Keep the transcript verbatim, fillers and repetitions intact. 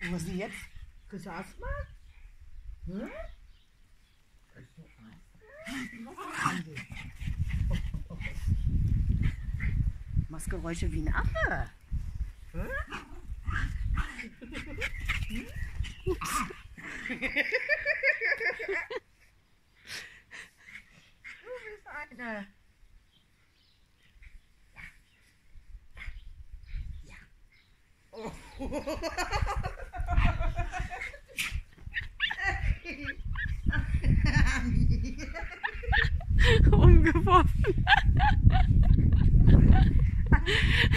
Was ist denn jetzt? Kriegst du Asthma? Hm? Machst Geräusche wie ein Affe. Hm? Ups. Du bist eine. Ja. Oh. Umgeworfen.